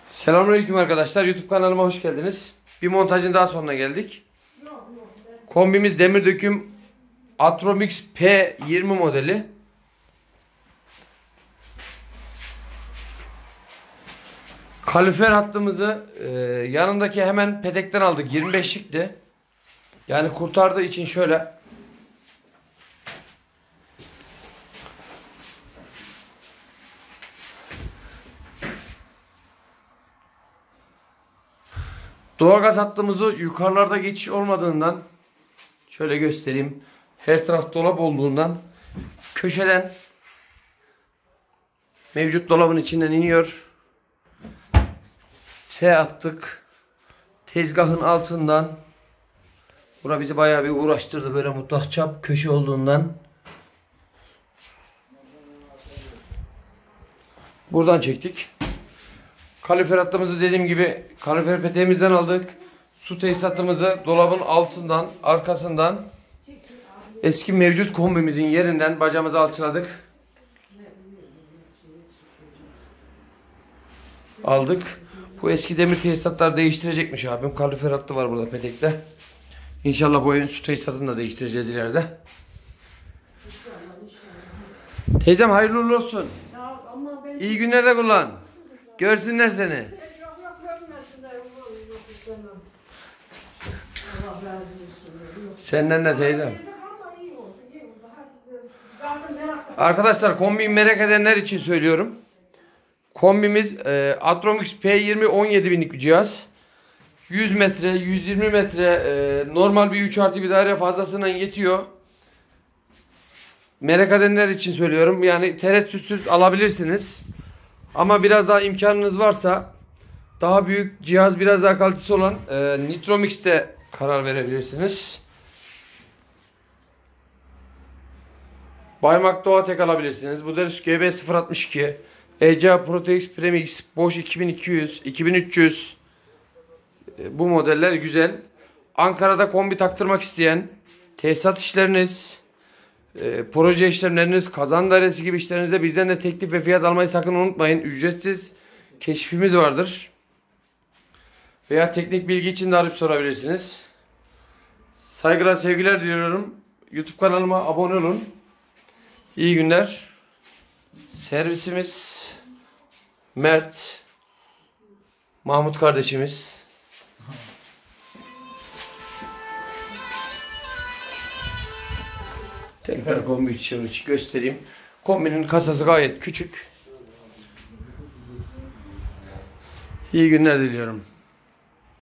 Selamünaleyküm arkadaşlar. YouTube kanalıma hoş geldiniz. Bir montajın daha sonuna geldik. Kombimiz demir döküm Atromix P20 modeli. Kalorifer hattımızı yanındaki hemen pedekten aldık. 25'likti. Yani kurtardığı için şöyle doğalgaz hattımızı yukarılarda geçiş olmadığından şöyle göstereyim. Her taraf dolap olduğundan köşeden mevcut dolabın içinden iniyor. S attık. Tezgahın altından. Bura bizi bayağı bir uğraştırdı böyle mutlak çap köşe olduğundan. Buradan çektik. Kalorifer hattımızı dediğim gibi kalorifer peteğimizden aldık. Su tesisatımızı dolabın altından, arkasından, eski mevcut kombimizin yerinden bacamızı alçıladık. Aldık. Bu eski demir tesisatlar değiştirecekmiş abim. Kalorifer hattı var burada petekte. İnşallah bu evin su tesisatını da değiştireceğiz ileride. Teyzem hayırlı uğurlu olsun. İyi günlerde kullan. Görsünler seni. Senden de teyzem. Arkadaşlar kombiyi merak edenler için söylüyorum. Kombimiz Atromix P20 17 binlik bir cihaz. 100 metre, 120 metre normal bir 3+1 daire fazlasından yetiyor. Merak edenler için söylüyorum. Yani tereddütsüz alabilirsiniz. Ama biraz daha imkanınız varsa daha büyük cihaz, biraz daha kalitesi olan Nitromix'te karar verebilirsiniz. Baymak Doğatek alabilirsiniz. Buderus GB062, ECA Protex Premix, Bosch 2200, 2300. Bu modeller güzel. Ankara'da kombi taktırmak isteyen, tesisat işleriniz, proje işlemleriniz, kazan dairesi gibi işlerinizde bizden de teklif ve fiyat almayı sakın unutmayın. Ücretsiz keşfimiz vardır. Veya teknik bilgi için de arayıp sorabilirsiniz. Saygılar, sevgiler diliyorum. YouTube kanalıma abone olun. İyi günler. Servisimiz Mert, Mahmut kardeşimiz. Tekrar kombi içini göstereyim. Kombinin kasası gayet küçük. İyi günler diliyorum.